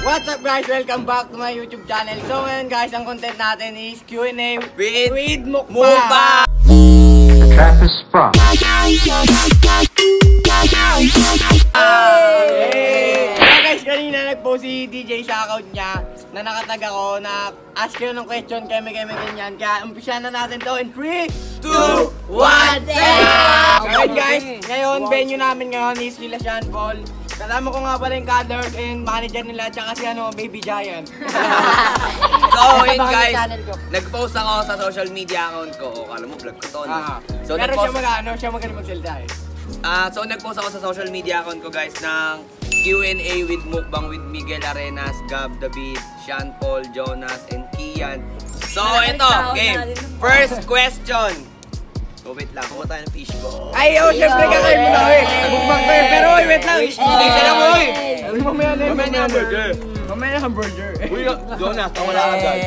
What's up guys? Welcome back to my YouTube channel. So ngayon guys, ang content natin is Q&A with Mukbang. The trap is sprung. Guys, kanina nag-post si DJ sa account niya na nakatag ako na ask kayo ng question keme ganyan. Kaya umpisa na natin to in 3, 2, 1, okay guys, ngayon venue namin ngayon is Villa Sean Paul. Kasama ko nga pala yung Cuddlers and manager nila tsaka si Baby Giant. So yun guys, nag-post ako sa social media account ko. O, kala mo vlog ko to, no? So, pero siya magaling magsalita eh. So nag-post ako sa social media account ko guys ng Q&A with Mukbang with Miguel Arenas, Gab David, Sean Paul, Jonas, and Kian. So ito, game. First question. So wait lang, kumuha tayo ng fishball. Ay, syempre kakain mo na eh. Mukbang tayo, pero wait lang. Sige lang mo eh. Mamaya na Mamaya na hamburger. Mamaya na hamburger. Uy, Jonas, wala agad.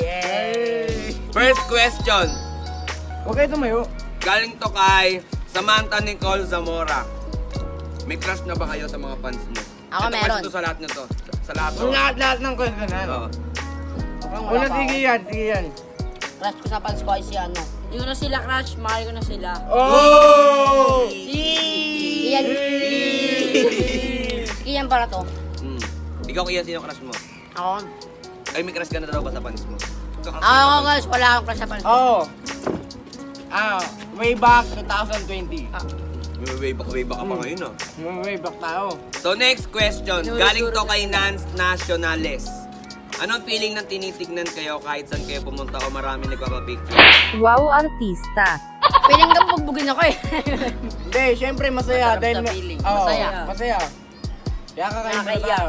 First question. Huwag kayo tumayo. Galing to kay Samantha Nicole Zamora. May crush na ba kayo sa mga fans mo? Ako ito meron. Ito sa lahat nyo to. Sa lahat to. Lahat ng question na. Oo. Una, sige yan. Crush ko sa fans ko ay si Hindi ko na sila crush, mahal ko na sila. Oh! Iyan. Iyan para to. Ikaw Kian, sino crush mo? Ako. Ay, may crush ka na daw ba sa fans mo? Ako guys, wala akong crush sa fans ko. Oh. Way back 2020. Way back ka pa ngayon ah. Way back tayo. So next question, galing to kay Nance Nacionales. Anong feeling ng tinitignan kayo kahit saan kayo pumunta o marami nagpapapicture? Wow, artista. Feeling ka bugbugin ako eh. Hindi, syempre masaya. Masarap Dahil sa feeling. Masaya. Kaya kakain na tayo.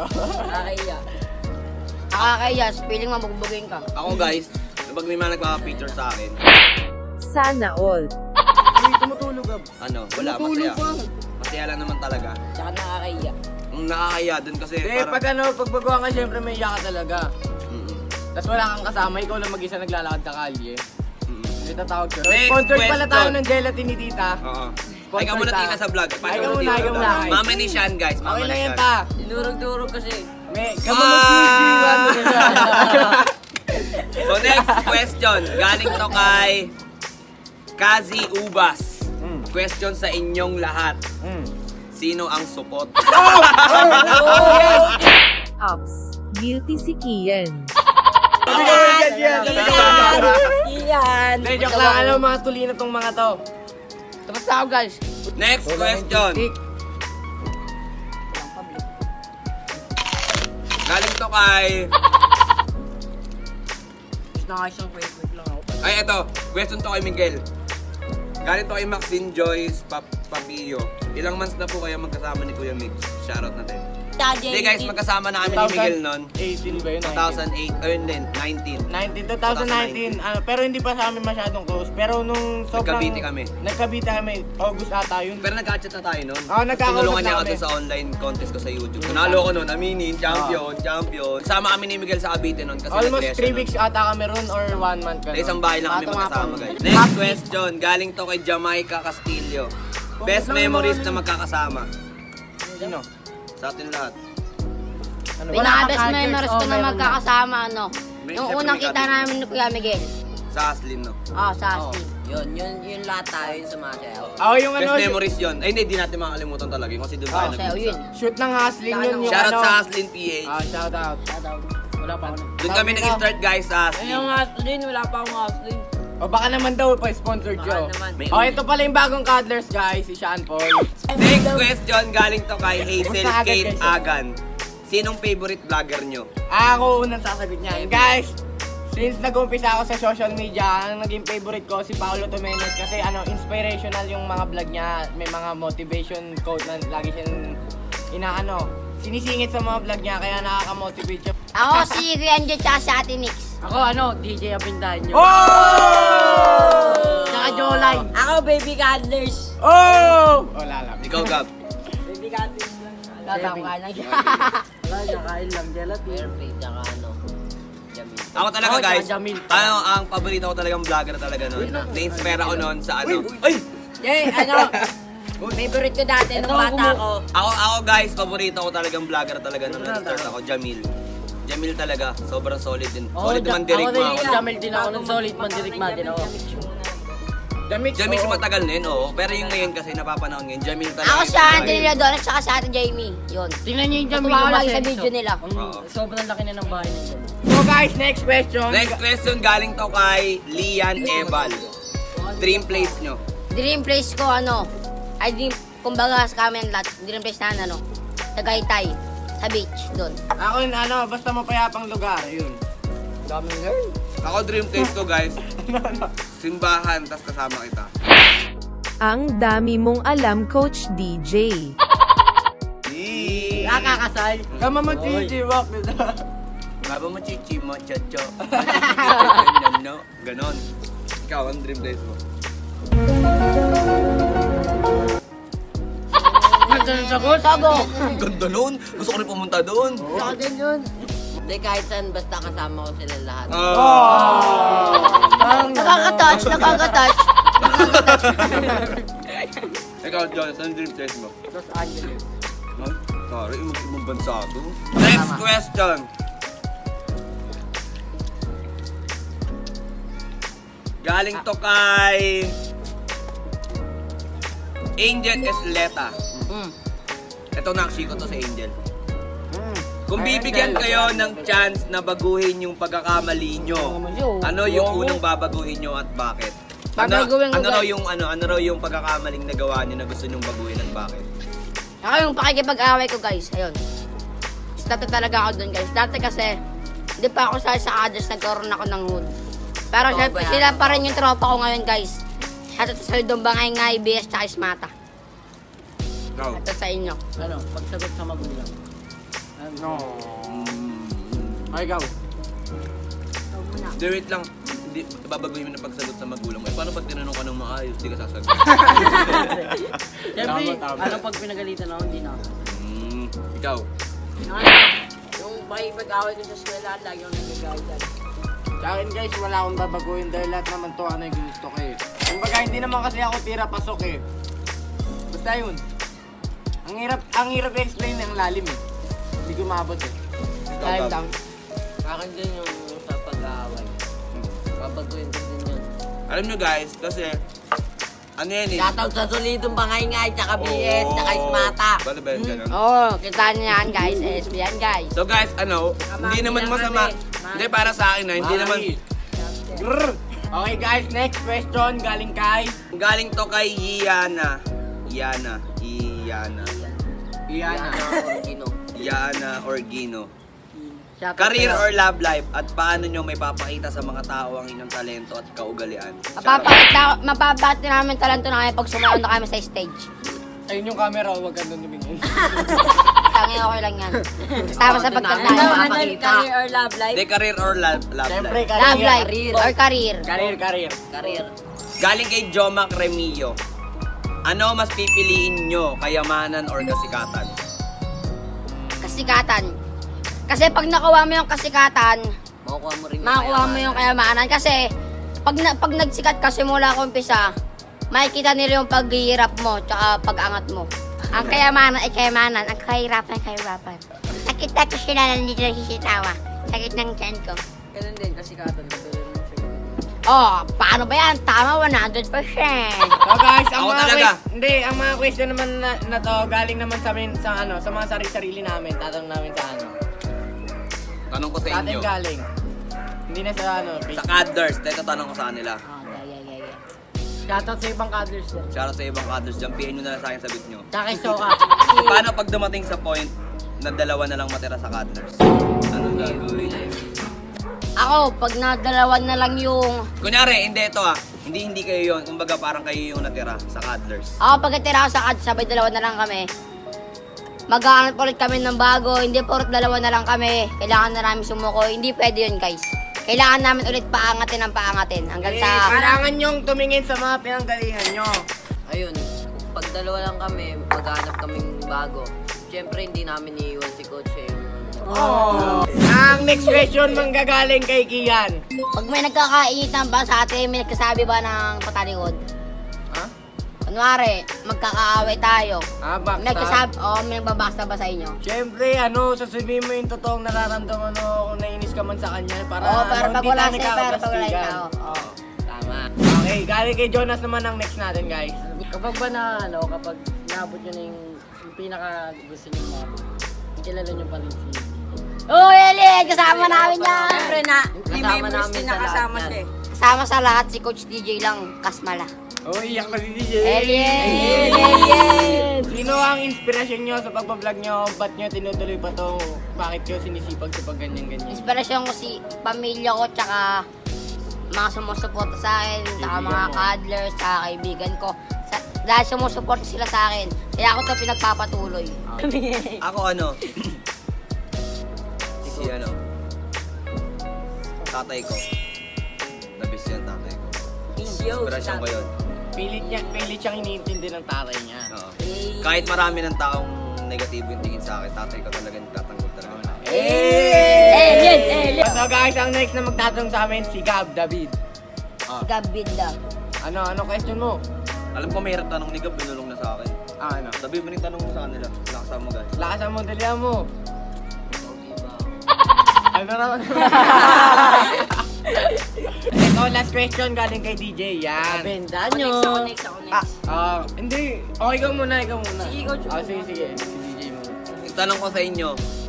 Nakakaya, feeling mabugbugin ka. Ako guys, kapag may mga nagpapapicture sa akin, Sana all. Uy, tumutulog ka. Wala, masaya. Masaya lang naman talaga. Tsaka nakakaya. Nakakaya dun kasi Pag baguhan ka, syempre may iya ka talaga. Tapos wala kang kasama, ikaw lang mag-isa naglalakad sa kalye. Hindi tatawag ka. Sponsored pala tayo ng gelatin ni tita. Oo. Ay ka muna tina sa vlog. Ay ka muna. Mama ni Sean guys. Okay lang yan ta. Dinurog-durog kasi. So next question, galing to kay Kazi Ubas. Question sa inyong lahat. Sino ang supot? Ops. Guilty si Kian. Iyan. Joke lang, mga tuli na tong mga to. Tapos ako guys. Next question. Galing to kay... Wait lang ako. Ay, eto. Question to kay Miguel. Galing to kay Maxine Joyce Papillo. Ilang months na po kayo magkasama ni Kuya Mix? Shoutout natin. Hindi guys, magkasama na kami ni Miguel noon. 18 ba yun? 2008, ayun din, 2019. Pero hindi pa sa amin masyadong close. Pero nung sobrang... Nagkabite kami. August ata yun. Pero nag-chat na tayo noon. Oo, nagkakausap Tinulungan niya na ako kami. sa online contest ko sa YouTube. Tunalo ko noon, aminin, champion. Sama kami ni Miguel sa Cavite noon kasi almost 3 weeks ata kami ron or 1 month ka. Isang bahay lang kami magkasama guys. Next question, galing to kay Jamaica Castillo. Best memories na magkakasama. Sino? Sa atin lahat. Pinaka-best memories ko na magkakasama, yung unang kita namin ni Kuya Miguel. Sa Aslin, no? Sa Aslin. Yun lahat tayo yung sumasayaw. Yung best memories yun. Ay, hindi natin makakalimutan talaga kasi doon tayo yun. Shoot ng Aslin yun yung Shoutout sa Aslin PH. Shoutout. Wala pa ako. Doon kami nag-start guys sa Aslin. Yung Aslin, wala pa akong Aslin. O baka naman daw pa sponsored Joe. Ito pala yung bagong Cuddlers guys, si Sean Paul. Next question, galing to kay Hazel Kate Agan. Sinong favorite vlogger nyo? Ako unang sasagot niyan. Guys, since nag-umpisa ako sa social media, ang naging favorite ko si Paolo Tomenes kasi inspirational yung mga vlog niya. May mga motivation quote na lagi siyang sinisingit sa mga vlog niya kaya nakaka-motivate siya. Ako si Rianjo tsaka si Ate Nix. Ako DJ Abindaño. Oh! Tsaka Jolay. Ako Baby Cuddlers. Oh! Lala. Ikaw Gab. Baby Cuddlers lang. Tatangka lang siya. Nakain lang gelatin. Airplane tsaka Jamil. Ako talaga guys, ang paborito ko talagang vlogger talaga noon. Na-inspire ako noon sa Ay! Favorite ko dati nung bata ako. Ako guys, paborito ko talagang vlogger talaga nung nag-start ako, Jamil. Jamil talaga, sobrang solid din. Oo, Solid man direct ako din, mo. Jamil din ako ng solid man direct ma din ako. Jamil siya matagal na yun, oo. Pero yung ngayon kasi napapanahon ngayon, Jamil talaga. Ako yung sa talaga Andy yun. nila doon at saka sa Ate Jamie. Yun. Tingnan niyo yung Jamil Natuwa ko yung lagi sa masenso. video nila. Oo. Sobrang laki na ng bahay nila. So guys, next question. Next question galing to kay Lian Ebal. Dream place nyo. Dream place ko ano, ay dream, kumbaga sa kami ang lahat, dream place na ano, Tagaytay, sa beach, doon. Ako yun, ano, basta mapayapang lugar, yun. Daming girl. Ako dream place ko guys, simbahan, tas kasama kita. Ang dami mong alam, Coach DJ. Nakakasal. Kama mag-chichiwak. Baba mo chichi mo, chacho. No, ganon. Ikaw, ang dream place mo. Ganda ng sagot. Sago! Ang ganda nun. Gusto ko rin pumunta doon. Sa akin yun. Hindi, kahit saan, basta kasama ko sila lahat. Nakaka-touch, nakaka-touch. Ikaw, Jonas, ang dream place mo? Los Angeles. Ay, sorry, ibang bansa to. Next question. Galing to kay Angel Esleta. Ito nakshi ko to sa Angel. Kung bibigyan kayo ng chance na baguhin yung pagkakamali nyo, ano yung unang babaguhin nyo at bakit? Babaguhin ko, guys. Ano raw yung pagkakamaling nagawa nyo na gusto nyong baguhin at bakit? Ako yung pakikipag-away ko guys, ayun. Start talaga ako dun guys. Dati kasi, hindi pa ako sa others, nagkaroon ako ng hood. Pero syempre, sila pa rin yung tropa ko ngayon guys. Shoutout sa Lidong Bangay-Ngay, BS, tsaka Ismata. Ikaw. Shoutout sa inyo. Ano, pagsagot sa magulang. No. Ay, ikaw. Hindi, wait lang. Hindi, babaguhin mo na pagsagot sa magulang mo. Eh, paano pag tinanong ka ng maayos, di ka sasagot? Siyempre, Tama. ano pag pinagalitan ako, hindi na ako. Ikaw. Yung pakipag-away ko sa eskwela, lagi akong nagagalit. Sa akin guys, wala akong babaguhin dahil lahat naman to ano yung gusto ko eh. Kumbaga, hindi naman kasi ako tira pasok eh. Basta yun. Ang hirap i-explain ng lalim eh. Hindi ko maabot eh. Dahil lang. Akin din yung sa pag-away. Babaguhin ko din yun. Alam nyo guys, kasi ano yan eh? Shoutout sa Solidong Bangay-Ngay, tsaka BS, tsaka Ismata. Bala ba yan ganun? Oo, kita niyo yan guys. SB yan guys. So guys, ano, hindi naman masama. Hindi para sa akin na, hindi naman. Grrr. Okay guys, next question galing kay Galing to kay Yana. Yana Orgino. Career or love life at paano nyo may papakita sa mga tao ang inyong talento at kaugalian? Mapapakita namin talento na kami pag sumayaw na kami sa stage. ayun yung camera, huwag ka doon lumingin. Tangin ako lang yan. Basta sa pagkanta. Career or love life? Hindi, career or love Siyempre, life? Love career. life or career. Career. Career. Galing kay Jomac Remillo. Ano mas pipiliin nyo, kayamanan or kasikatan? Kasikatan. Kasi pag nakuha mo yung kasikatan, Makukuha mo rin yung makakuha mo yung kayamanan. Kasi pag nagsikat ka simula ko umpisa, makikita nila yung paghihirap mo tsaka pag-angat mo. Ang kayamanan ay kayamanan, ang kahirapan ay kahirapan. Nakita ko sila nandito sisitawa. Sakit ng tiyan ko. Ganun din, kasikatan. Oh, paano ba yan? Tama, 100%. So guys, Ako talaga. ang mga question naman na to galing naman sa amin sa ano, sa mga sarili namin, tatanong namin sa ano. Tanong ko sa Sa atin inyo. galing. Hindi na sa ano, Sa Cuddlers, ito tanong ko sa kanila. Yeah. Shoutout sa ibang cuddlers din. Shoutout sa ibang Cuddlers, dyan, PM nyo na lang sa akin sagot nyo. Tsaka kay Soka. Paano pag dumating sa point na dalawa na lang matira sa Cuddlers? Anong gagawin? Ako, pag nadalawan na lang yung... Kunyari, hindi ito Hindi kayo yun. Kumbaga parang kayo yung natira sa Cuddlers. Ako, pagkatira ko sa CAD, sabay dalawa na lang kami. Maghahanap ulit kami ng bago. Hindi porot dalawa na lang kami. Kailangan na namin sumuko. Hindi pwede yun, guys. Kailangan namin ulit paangatin. Hanggang sa... Kailangan nyong tumingin sa mga pinanggalingan nyo. Ayun, pag dalawa lang kami, maghanap kaming bago. Siyempre, hindi namin iiwan si Coach eh. Ang next question manggagaling kay Kian. Pag may nagkakainitan ba sa atin, may nagkasabi ba ng patalikod? Ha? Pag Kunwari, magkakaaway tayo. May Backstab. may nagbabasta ba sa inyo? Siyempre, sasabihin mo yung totoong nararamdaman mo kung nainis ka man sa kanya para, Para pag hindi wala tayo siya, pero pag wala nagkakaplastikan. ikaw. Oo. Tama. Okay, galing kay Jonas naman ang next natin, guys. Kapag ba kapag naabot nyo na yung pinaka gusto nyo maabot, kilala nyo pa rin si Oh, Eli! Kasama namin yan! Siyempre na, may Kasama members namin din sa na kasama lahat siya eh. Kasama sa lahat si Coach DJ lang, Kasmala. Oh, iyak na si DJ. Alien! Sino ang inspirasyon nyo sa pagbablog nyo? Ba't nyo tinutuloy pa to? Bakit nyo sinisipag sa pag ganyan-ganyan? Inspirasyon ko si pamilya ko, tsaka mga sumusuporta sa akin, tsaka Kaibigan mga mo. cuddlers, tsaka kaibigan ko. Dahil sumusuporta sila sa akin, kaya ako to pinagpapatuloy. Ako si tatay ko. Nabis yan tatay ko. Inspirasyon ko yun. Pilit siyang iniintindi ng tatay niya. Oo. Kahit marami ng taong negatibo yung tingin sa akin, tatay ko talaga nagtatanggol talaga. Alien! So guys, ang next na magtatanong sa amin, si Gab David. Gabida. Ano question mo? Alam ko mahirap tanong ni Gab, binulong na sa akin. Ano? Sabi mo rin tanong mo sa kanila. Lakasan mo guys. Lakasan mo, dalihan mo. Ano raw? Ito, last question galing kay DJ. Yan. benda Next nyo. ako, next ako, next. Hindi. Okay, ikaw muna. Sige, Coach. Sige. Si DJ muna. Yung tanong ko sa inyo,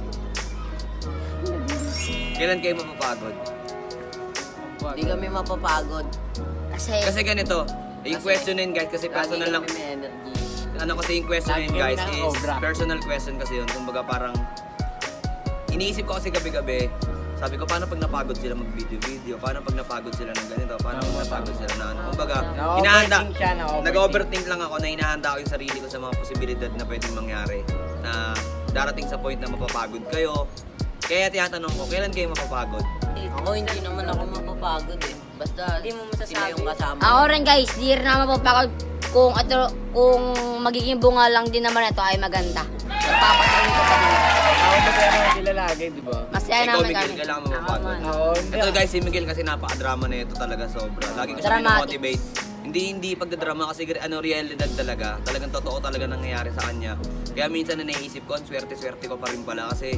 kailan kayo mapapagod? Hindi kami mapapagod. Kasi ganito, yung question na yun guys, kasi Lagi personal lang. kami may energy. Kasi yung question na yun Lagi guys kami is naka-obra. personal question kasi yun. Kumbaga parang, iniisip ko kasi gabi-gabi, sabi ko paano pag napagod sila mag-video-video, paano pag napagod sila ng ganito, paano pag napagod sila na ano. Kumbaga, Na-overthink siya, na-overthink. nag-overthink lang ako na hinahanda ko yung sarili ko sa mga posibilidad na pwedeng mangyari. Na darating sa point na mapapagod kayo. Kaya tinatanong ko, kailan kayo mapapagod? Ako hindi naman ako mapapagod eh. Basta Hindi mo masasabi. sila yung kasama. Ako rin guys, di rin naman mapapagod kung magiging bunga lang din naman ito ay maganda. Papatuloy ko pa din. Ako magkano sila lagi, di ba? Masaya Ikaw naman Miguel, kami. kailangan mapapagod. Ako, hindi. Ito guys, si Miguel kasi napaka-drama na ito talaga sobra. Lagi ko siya Dramatics. motivate. Hindi pagdadrama kasi realidad talaga. Talagang totoo talaga nangyayari sa kanya. Kaya minsan na naiisip ko, ang swerte-swerte ko pa rin pala kasi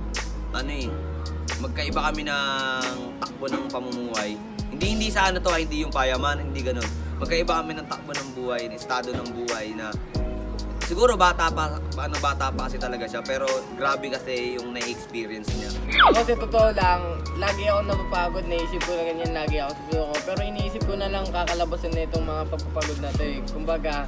magkaiba kami ng takbo ng pamumuhay. Hindi sa hindi yung payaman, hindi ganun. Magkaiba kami ng takbo ng buhay, ng estado ng buhay na siguro bata pa kasi talaga siya, pero grabe kasi yung na-experience niya. Ako sa totoo lang, lagi ako napapagod, naisip ko na ganyan lagi ako sa puso ko. Pero iniisip ko na lang kakalabasan na itong mga pagpapagod na ito eh. Kumbaga,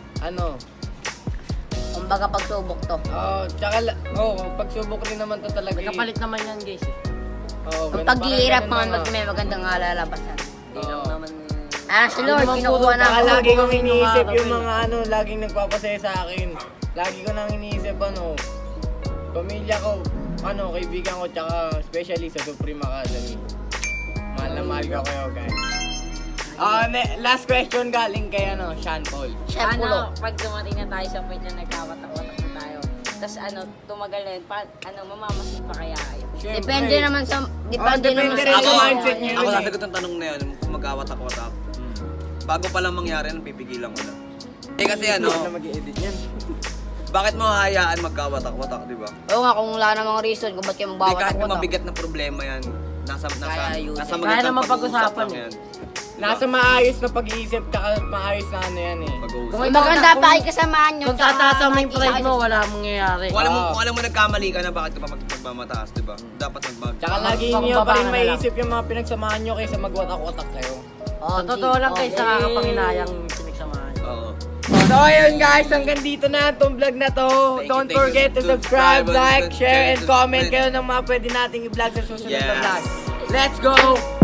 Kumbaga pagsubok to. pagsubok rin naman to talaga. May kapalit naman yan guys eh. Kung paghihirap may magandang lalabasan. Hindi lang naman. Si Lord, kinukuha na Saka ako. lagi kong iniisip yung mga laging nagpapasaya sa akin. Lagi ko nang iniisip pamilya ko, kaibigan ko, tsaka especially sa Supreme Academy. Mahal na mahal ko kayo guys. Last question galing kay Sean Paul. Chef Pulo. Pag dumating na tayo sa point na nagkawatak-watak na tayo, tapos tumagal na yun, mamamasin pa kaya kayo? Depende naman sa depende rin sa mindset niyo. Ako sasagot ng tanong na yun, kung magkawatak-watak. Bago pa lang mangyari, pipigilan ko na. Kasi na mag-i-edit yan. bakit mo hahayaan magkawatak-watak, di ba? Oo nga, kung wala namang reason kung ba't kayo Kahit na magbawatak-watak. mabigat na problema yan, nasa ayusin. magandang Kaya naman pag-uusap pag-usapan lang yan. Nasa maayos na pag-iisip, maayos na yan eh. Pag-uusap. Kung maganda pa kayo kasamahan nyo. Kung tataas mo yung pride mo, wala mong nangyayari. Kung alam mo nagkamali ka na, bakit ka pa magmamataas, di ba? Dapat Tsaka lagi niyo pa rin maisip yung mga pinagsamahan nyo kaysa magwatak-watak kayo. Sa totoo lang guys, nakakapanginayang pinagsamahan. Oo. So ayun guys, hanggang dito na itong vlog na to. Don't Thank you forget to subscribe, like, share, and comment comment. kayo ng mga pwede nating i-vlog sa susunod na Yes. vlog. Let's go!